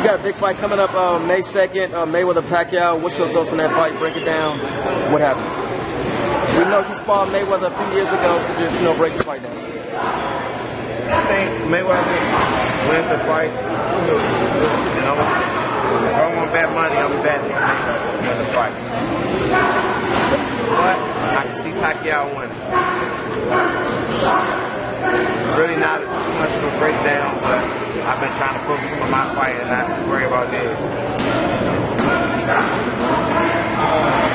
got a big fight coming up May 2nd, Mayweather Pacquiao. What's your thoughts on that fight? Break it down. What happened? We know he sparred Mayweather a few years ago, so just break the fight down. I think Mayweather wins the fight. You know, if I want to bet money, I'm betting Mayweather win the fight. But I can see Pacquiao winning. Really not too much of a breakdown, but I've been trying to focus on my fight and not worry about this.